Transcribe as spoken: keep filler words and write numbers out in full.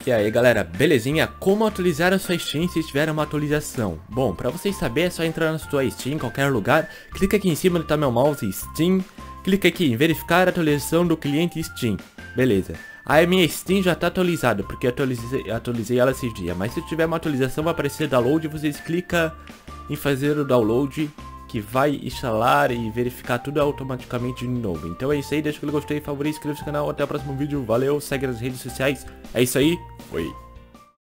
E aí galera, belezinha? Como atualizar a sua Steam se tiver uma atualização? Bom, pra vocês saberem é só entrar na sua Steam em qualquer lugar, clica aqui em cima onde tá meu mouse Steam, clica aqui em verificar a atualização do cliente Steam, beleza. Aí a minha Steam já tá atualizada, porque eu atualizei, atualizei ela esses dias, mas se tiver uma atualização vai aparecer download, vocês clicam em fazer o download, que vai instalar e verificar tudo automaticamente de novo. Então é isso aí, deixa o gostei, favorito, inscreva-se no canal, até o próximo vídeo, valeu, segue nas redes sociais, é isso aí, fui.